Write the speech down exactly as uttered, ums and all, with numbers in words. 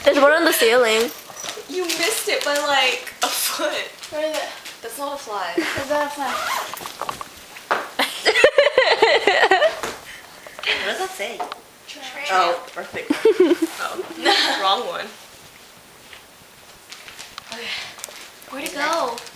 There's one on the ceiling. You missed it by like a foot. Where is it? That's not a fly. Is that a fly? What does that say? Tramp. Oh, perfect. Oh, wrong one. Okay. Where'd it go?